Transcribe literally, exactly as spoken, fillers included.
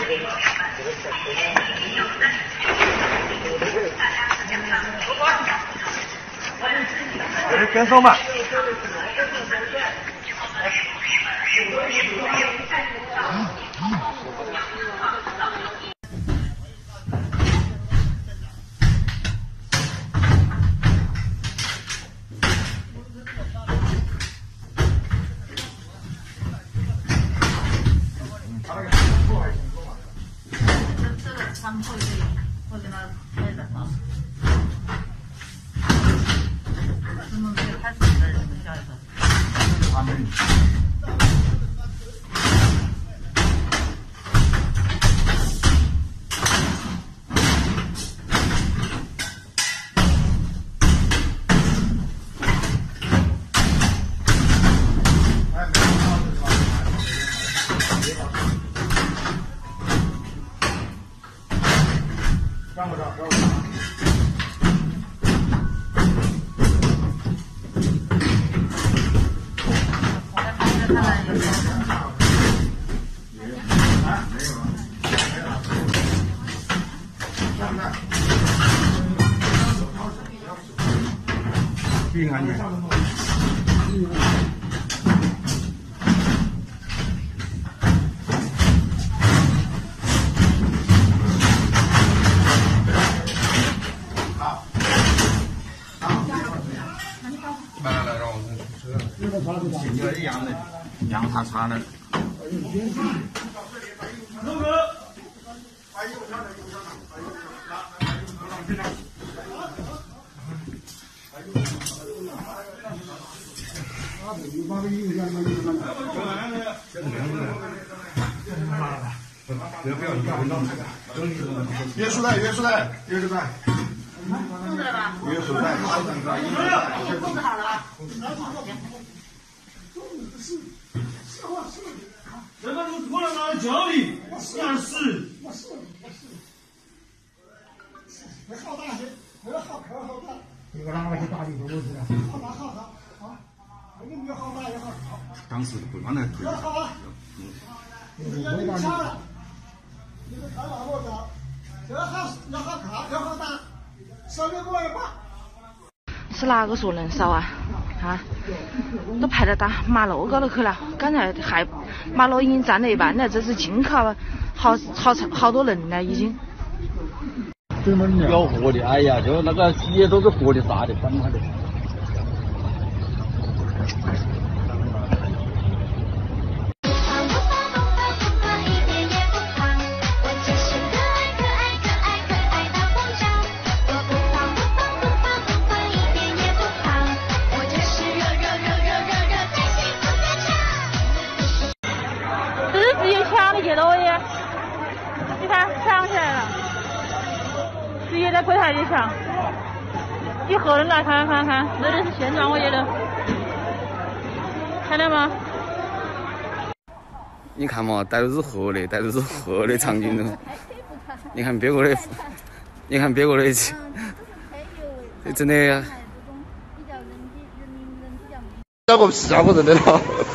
来，跟上吧。 他们会去，会跟他拍的啊。他们没有开始的人不晓得。他们。上不上？上不上？注意安全。来来来，让我们吃。一个一样的，让他擦的。龙哥。约束带，约束带，约束带。控制了吧？约束带，控制好了吧？这个都过来拿来教你，那是。别好大些，不要好口好大。这个拿回去打你都是的。好大好大啊！这个越好大越好烤。当时不让他推。越好啊！嗯。要你下了，你们看哪个高？越好越好烤，越好打。烧越过越大。 是哪个说能少啊？啊，都排到大马路高头去了。刚才还马路已经占了一半了，这是进考好好好多人了已经。 有活的，哎呀，就那个也都是活的炸的，管他的。 直接抢的节奏耶！你看抢起来了，直接在柜台里抢。几盒人来看看看，那里是现场，我觉得，看到吗？ 你看嘛，带都是活的，带都是活的场景了。你看别个的，你看别个的，真的。 那个吓唬人的了。